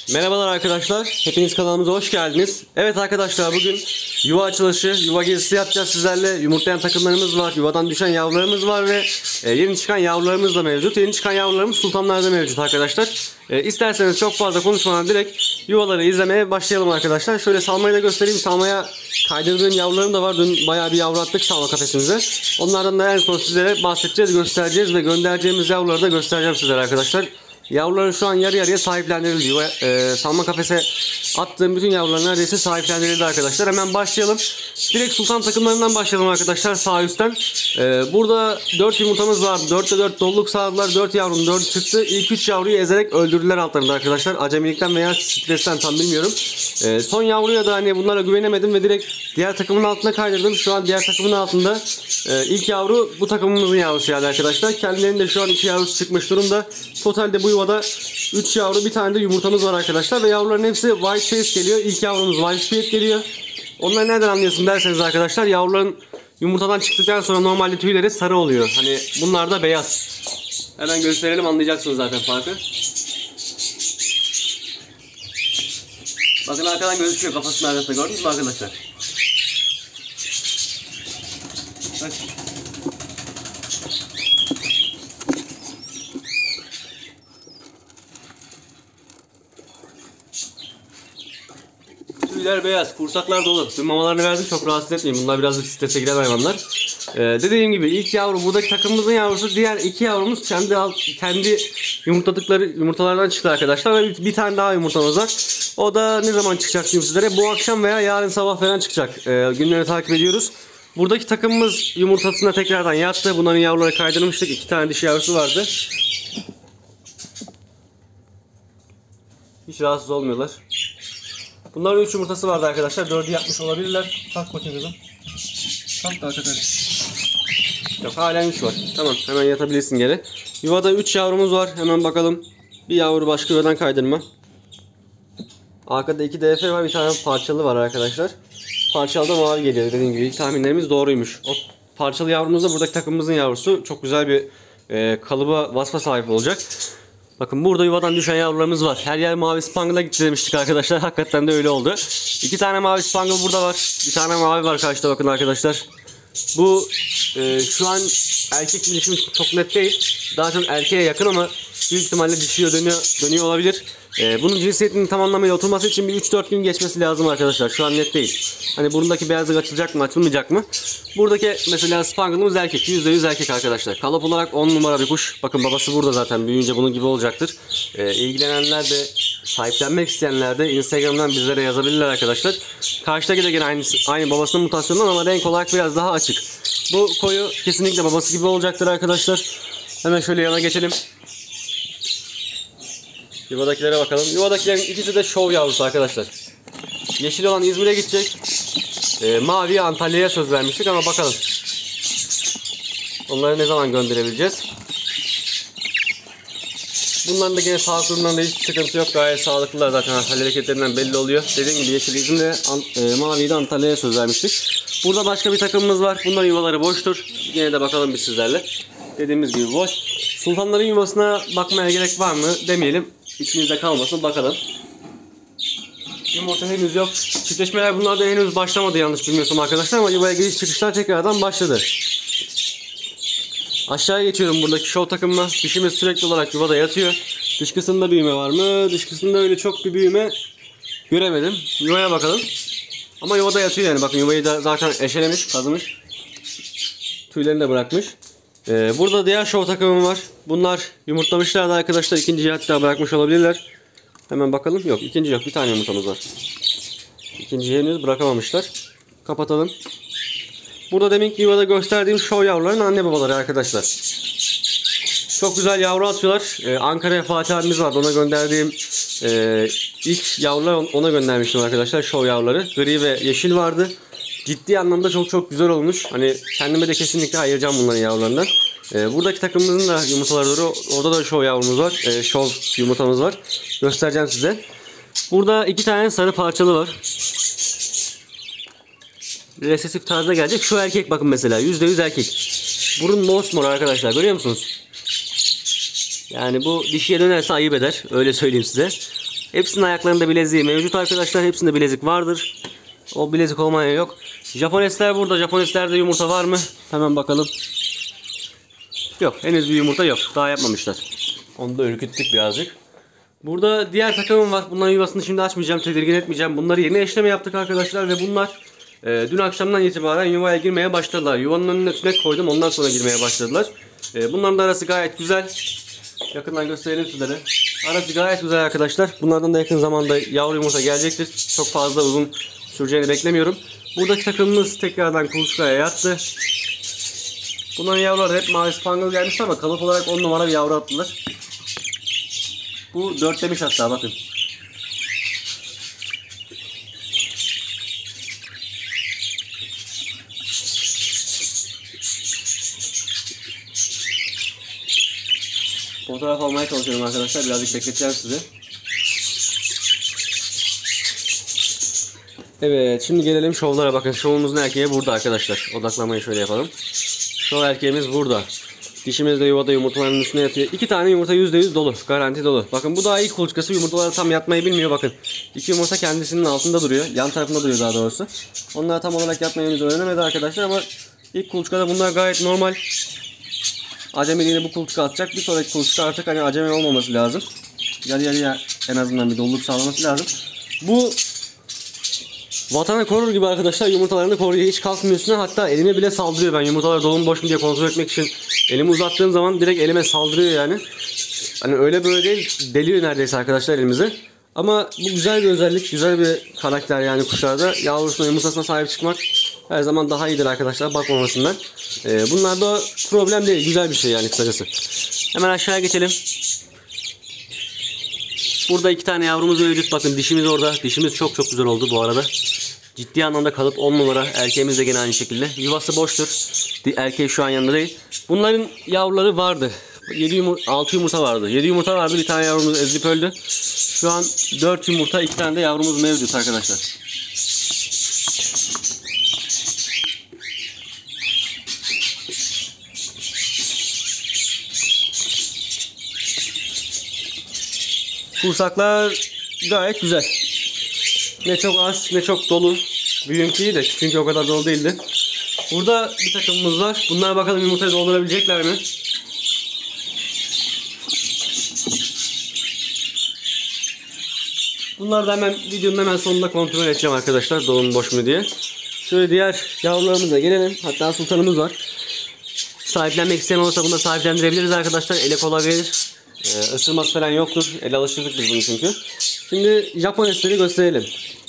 Merhabalar arkadaşlar, hepiniz kanalımıza hoş geldiniz. Evet arkadaşlar, bugün yuva açılışı, yuva gezisi yapacağız sizlerle. Yumurtlayan takımlarımız var, yuvadan düşen yavrularımız var ve yeni çıkan yavrularımız da mevcut. Yeni çıkan yavrularımız sultanlarda mevcut arkadaşlar. İsterseniz çok fazla konuşmadan direkt yuvaları izlemeye başlayalım arkadaşlar. Şöyle salmayı da göstereyim. Salmaya kaydırdığım yavrularım da var. Dün bayağı bir yavru attık salma kafesimize. Onlardan da en son sizlere bahsedeceğiz, göstereceğiz ve göndereceğimiz yavruları da göstereceğim sizlere arkadaşlar. Yavruları şu an yarı yarıya sahiplendirildi. Salma kafese attığım bütün yavrular neredeyse sahiplendirildi arkadaşlar. Hemen başlayalım. Direkt sultan takımlarından başlayalım arkadaşlar, sağ üstten. Burada 4 yumurtamız var. 4'te 4 doluluk sağladılar. 4 yavrunun 4'ü çıktı. İlk 3 yavruyu ezerek öldürdüler altlarında arkadaşlar. Acemilikten veya stresten tam bilmiyorum. Son yavruya da hani bunlara güvenemedim ve direkt diğer takımın altına kaydırdım. Şu an diğer takımın altında. İlk yavru bu takımımızın yavrusu yani arkadaşlar. Kendilerinde şu an 2 yavrusu çıkmış durumda. Totalde bu yuvada 3 yavru, bir tane de yumurtamız var arkadaşlar ve yavruların hepsi white face geliyor. İlk yavrumuz white face geliyor. Onları nereden anlıyorsun derseniz arkadaşlar, yavruların yumurtadan çıktıktan sonra normalde tüyleri sarı oluyor. Hani bunlar da beyaz. Hemen gösterelim, anlayacaksınız zaten farkı. Bakın arkadan gözüküyor kafasının arkasında, gördünüz mü arkadaşlar? Bak. Tüyler beyaz, kursaklar dolu. Dün mamalarını verdim, çok rahatsız etmeyin. Bunlar birazcık strese giren hayvanlar. Dediğim gibi ilk yavru buradaki takımımızın yavrusu. Diğer 2 yavrumuz kendi yumurtladıkları yumurtalardan çıktı arkadaşlar. Ve bir tane daha yumurtamız var. O da ne zaman çıkacak diyeyim sizlere. Bu akşam veya yarın sabah falan çıkacak. Günleri takip ediyoruz. Buradaki takımımız yumurtasına tekrardan yattı. Bunların yavruları kaydırmıştık. 2 tane dişi yavrusu vardı. Hiç rahatsız olmuyorlar. Bunların 3 yumurtası vardı arkadaşlar. 4'ü yapmış olabilirler. Kalk bakayım kızım. Kalk da hakikaten. Yok, hala 3 var. Tamam, hemen yatabilirsin geri. Yuvada 3 yavrumuz var. Hemen bakalım. Bir yavru başka yuvadan kaydırma. Arkada 2 DF var. Bir tane parçalı var arkadaşlar. Parçalı da mavi geliyor. Dediğim gibi ilk tahminlerimiz doğruymuş. O parçalı yavrumuz da buradaki takımımızın yavrusu. Çok güzel bir kalıba, vasfa sahip olacak. Bakın burada yuvadan düşen yavrularımız var. Her yer mavi spangle'a gitti demiştik arkadaşlar. Hakikaten de öyle oldu. 2 tane mavi spangle burada var. Bir tane mavi var karşıda, bakın arkadaşlar. Bu şu an erkek ilişkim çok net değil. Daha çok erkeğe yakın ama büyük ihtimalle dişiyor, dönüyor olabilir. Bunun cinsiyetinin tam anlamıyla oturması için bir 3-4 gün geçmesi lazım arkadaşlar. Şu an net değil. Hani burundaki beyazlık açılacak mı, açılmayacak mı? Buradaki mesela spangle'ımız erkek. %100 erkek arkadaşlar. Kalıp olarak 10 numara bir kuş. Bakın babası burada zaten. Büyüyünce bunun gibi olacaktır. İlgilenenler de, sahiplenmek isteyenler de Instagram'dan bizlere yazabilirler arkadaşlar. Karşıdaki de yine aynı babasının mutasyonu ama renk olarak biraz daha açık. Bu koyu kesinlikle babası gibi olacaktır arkadaşlar. Hemen şöyle yana geçelim. Yuvadakilere bakalım. Yuvadakilerin ikisi de şov yavrusu arkadaşlar. Yeşil olan İzmir'e gidecek. Maviye Antalya'ya söz vermiştik ama bakalım. Onları ne zaman gönderebileceğiz? Bunların da yine sağlık durumlarında hiçbir sıkıntı yok. Gayet sağlıklılar zaten, hareketlerinden belli oluyor. Dediğim gibi yeşil İzmir'e, maviyi de Antalya'ya söz vermiştik. Burada başka bir takımımız var. Bunların yuvaları boştur. Yine de bakalım biz sizlerle. Dediğimiz gibi boş. Sultanların yuvasına bakmaya gerek var mı demeyelim. İçimizde kalmasın, bakalım. Yumurta henüz yok. Çiftleşmeler bunlarda henüz başlamadı yanlış bilmiyorsam arkadaşlar, ama yuvaya giriş çıkışlar tekrardan başladı. Aşağıya geçiyorum buradaki şov takımına. Dişimiz sürekli olarak yuvada yatıyor. Dış kısımda büyüme var mı? Dış kısımda öyle çok bir büyüme göremedim. Yuvaya bakalım. Ama yuvada yatıyor yani. Bakın yuvayı da zaten eşelemiş, kazımış. Tüylerini de bırakmış. Burada diğer şov takımım var. Bunlar yumurtlamışlardı arkadaşlar. İkinciyi hatta bırakmış olabilirler. Hemen bakalım. Yok, ikinci yok. Bir tane yumurtamız var. İkinciyi henüz bırakamamışlar. Kapatalım. Burada deminki yuvada gösterdiğim şov yavruların anne babaları arkadaşlar. Çok güzel yavru atıyorlar. Ankara'ya Fatih abimiz vardı. Ona gönderdiğim ilk yavrular, ona göndermiştim arkadaşlar. Şov yavruları. Gri ve yeşil vardı. Ciddi anlamda çok güzel olmuş. Hani kendime de kesinlikle ayıracağım bunların yavrularından. Buradaki takımımızın da yumurtaları doğru. Orada da şov yavrumuz var. Şov yumurtamız var. Göstereceğim size. Burada 2 tane sarı parçalı var. Resesif tarzda gelecek. Şu erkek bakın mesela. %100 erkek. Burun mosmor arkadaşlar. Görüyor musunuz? Yani bu dişiye dönerse ayıp eder. Öyle söyleyeyim size. Hepsinin ayaklarında bileziği mevcut arkadaşlar. Hepsinde bilezik vardır. O bilezik olmaya yok. Japonesler burada. Japoneslerde yumurta var mı? Hemen bakalım. Yok. Henüz bir yumurta yok. Daha yapmamışlar. Onu da ürküttük birazcık. Burada diğer takımım var. Bunların yuvasını şimdi açmayacağım. Tedirgin etmeyeceğim. Bunları yeni eşleme yaptık arkadaşlar. Ve bunlar dün akşamdan itibaren yuvaya girmeye başladılar. Yuvanın önüne tünek koydum. Ondan sonra girmeye başladılar. Bunların da arası gayet güzel. Yakından gösterelim sizlere. Arası gayet güzel arkadaşlar. Bunlardan da yakın zamanda yavru yumurta gelecektir. Çok fazla uzun süreceğini beklemiyorum. Buradaki takımımız tekrardan kuluçkaya yattı. Bunların yavruları hep mavi spangle gelmiş ama kalıp olarak 10 numara bir yavru attılar. Bu 4 demiş hatta, bakın. Fotoğraf almaya çalışıyorum arkadaşlar. Birazcık bekleteceğim sizi. Evet, şimdi gelelim şovlara. Bakın, şovumuzun erkeği burada arkadaşlar. Odaklamayı şöyle yapalım. Şov erkeğimiz burada. Dişimiz de yuvada yumurtaların üstüne yatıyor. 2 tane yumurta %100 dolu. Garanti dolu. Bakın, bu daha ilk kuluçkası. Yumurtaları tam yatmayı bilmiyor. Bakın, 2 yumurta kendisinin altında duruyor. Yan tarafında duruyor daha doğrusu. Onlar tam olarak yatmayı henüz öğrenemedi arkadaşlar ama ilk kuluçkada bunlar gayet normal. Acemiliğini bu kuluçka atacak. Bir sonraki kuluçka artık hani acemi olmaması lazım. Yarı yarıya en azından bir doluluk sağlaması lazım. Bu vatanı korur gibi arkadaşlar, yumurtalarını koruyor. Hiç kalkmıyor üstüne. Hatta elime bile saldırıyor. Ben yumurtalar dolu mu boş mu diye kontrol etmek için elimi uzattığım zaman direkt elime saldırıyor yani. Hani öyle böyle değil, deliyor neredeyse arkadaşlar elimizi. Ama bu güzel bir özellik, güzel bir karakter yani kuşlarda. Yavrusuna, yumurtasına sahip çıkmak her zaman daha iyidir arkadaşlar, bakmamasından. Bunlar da problem değil, güzel bir şey yani kısacası. Hemen aşağıya geçelim. Burada 2 tane yavrumuz mevcut. Bakın, dişimiz orada. Dişimiz çok çok güzel oldu bu arada. Ciddi anlamda kalıp 10 numara. Erkeğimiz de gene aynı şekilde. Yuvası boştur. Erkeği şu an yanında değil. Bunların yavruları vardı. 6 yumurta vardı. 7 yumurta vardı. Bir tane yavrumuz ezilip öldü. Şu an 4 yumurta, 2 tane de yavrumuz mevcut arkadaşlar. Kursaklar gayet güzel. Ne çok az ne çok dolu. Büyüğünki iyi de çünkü o kadar dolu değildi. Burada bir takımımız var. Bunlar bakalım yumurtayı doldurabilecekler mi? Bunları da hemen videonun hemen sonunda kontrol edeceğim arkadaşlar, dolu mu boş mu diye. Şöyle diğer yavrularımıza gelelim. Hatta sultanımız var. Sahiplenmek isteyen olursa bunu da sahiplendirebiliriz arkadaşlar. Ele olabilir. Isırması falan yoktur. Ele alıştırdık biz bunu çünkü. Şimdi Japonesleri gösterelim.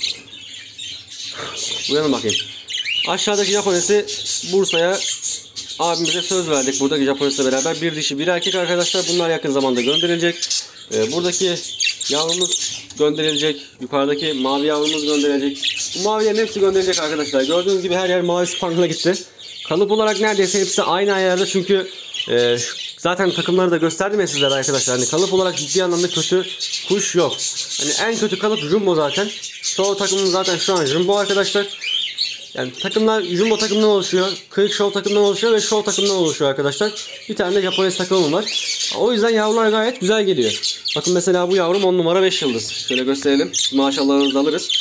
Uyanın bakayım. Aşağıdaki Japonesi Bursa'ya abimize söz verdik. Buradaki Japonesle beraber bir dişi bir erkek arkadaşlar. Bunlar yakın zamanda gönderilecek. Buradaki yavrumuz gönderilecek. Yukarıdaki mavi yavrumuz gönderilecek. Bu mavilerin hepsi gönderilecek arkadaşlar. Gördüğünüz gibi her yer mavi spangle'a gitti. Kalıp olarak neredeyse hepsi aynı ayarda çünkü zaten takımları da gösterdim ya sizlere arkadaşlar. Hani kalıp olarak ciddi anlamda kötü kuş yok. Hani en kötü kalıp jumbo zaten. Show takımımız zaten şu an jumbo arkadaşlar. Yani takımlar jumbo takımdan oluşuyor. Kırık show takımdan oluşuyor ve show takımdan oluşuyor arkadaşlar. Bir tane de Japones takımım var. O yüzden yavrular gayet güzel geliyor. Bakın mesela bu yavrum 10 numara 5 yıldız. Şöyle gösterelim. Maşallahınızı alırız.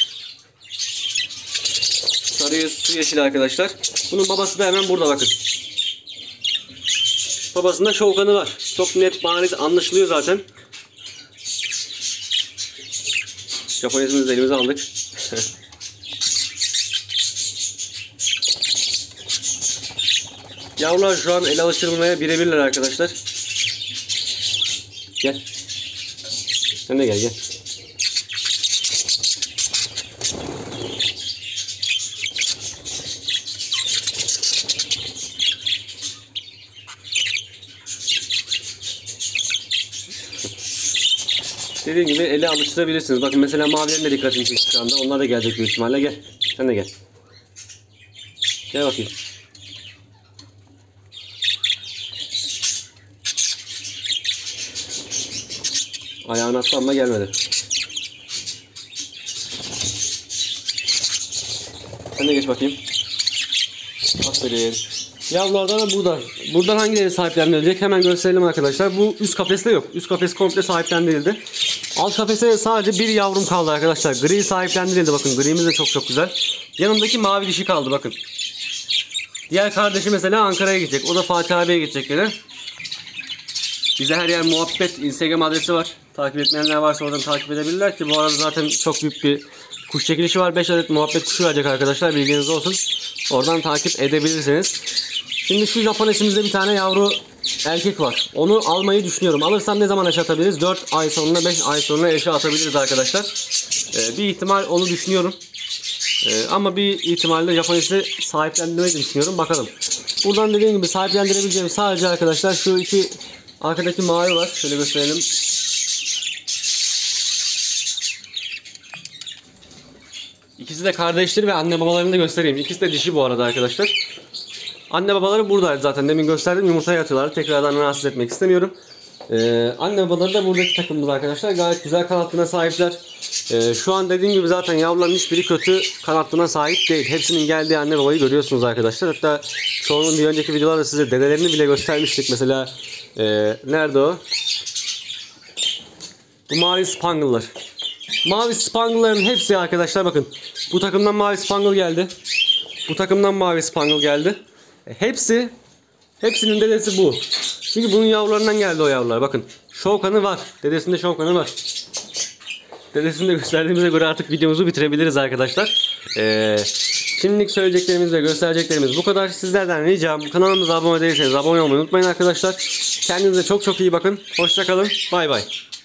Sarı su yeşil arkadaşlar. Bunun babası da hemen burada bakın. Babasında şov kanı var. Çok net, bariz anlaşılıyor zaten. Japonesimizi de elimize aldık. Yavrular şu an ele alıştırılmaya birebirler arkadaşlar. Gel. Sen de gel gel. Dediğim gibi ele alıştırabilirsiniz. Bakın mesela mavilerin de dikkatini çekti şu anda. Onlar da gelecek büyük ihtimalle. Gel. Sen de gel. Gel bakayım. Ayağını attı ama gelmedi. Sen de geç bakayım. Aferin. Yavrulardan da burada. Buradan hangileri sahiplendirilecek? Hemen gösterelim arkadaşlar. Bu üst kafeste yok. Üst kafes komple sahiplendirildi. Alt kafeste sadece bir yavrum kaldı arkadaşlar. Gri sahiplendirildi. Bakın grimiz de çok çok güzel. Yanındaki mavi dişi kaldı bakın. Diğer kardeşi mesela Ankara'ya gidecek. O da Fatih abiye gidecek yine. Bize her yer muhabbet Instagram adresi var. Takip etmeyenler varsa oradan takip edebilirler ki bu arada zaten çok büyük bir kuş çekilişi var. 5 adet muhabbet kuşu verecek arkadaşlar. Bilginiz olsun. Oradan takip edebilirsiniz. Şimdi şu Japon eşimizde bir tane yavru erkek var. Onu almayı düşünüyorum. Alırsam ne zaman eşe atabiliriz? 4 ay sonra 5 ay sonra eşe atabiliriz arkadaşlar. Bir ihtimal onu düşünüyorum. Ama bir ihtimalle Japon eşini sahiplendirmeyi düşünüyorum. Bakalım. Buradan dediğim gibi sahiplendirebileceğim sadece arkadaşlar şu iki arkadaki mavi var. Şöyle gösterelim. İkisi de kardeşleri ve anne babalarını da göstereyim. İkisi de dişi bu arada arkadaşlar. Anne babaları buradaydı zaten. Demin gösterdim. Yumurtaya yatıyorlar. Tekrardan rahatsız etmek istemiyorum. Anne babaları da buradaki takımımız arkadaşlar. Gayet güzel kanatlığına sahipler. Şu an dediğim gibi zaten yavruların hiçbiri kötü kanatlığına sahip değil. Hepsinin geldiği anne babayı görüyorsunuz arkadaşlar. Hatta çoğunun bir önceki videolarda size dedelerini bile göstermiştik. Mesela nerede o? Bu mavi spangle'lar. Mavi spangle'ların hepsi arkadaşlar bakın. Bu takımdan mavi spangle geldi. Bu takımdan mavi spangle geldi. Hepsinin dedesi bu. Çünkü bunun yavrularından geldi o yavrular. Bakın. Şovkanı var. Dedesinde şovkanı var. Dedesini de gösterdiğimize göre artık videomuzu bitirebiliriz arkadaşlar. Şimdilik söyleyeceklerimiz ve göstereceklerimiz bu kadar. Sizlerden ricam kanalımıza abone değilseniz abone olmayı unutmayın arkadaşlar. Kendinize çok çok iyi bakın. Hoşça kalın. Bay bay.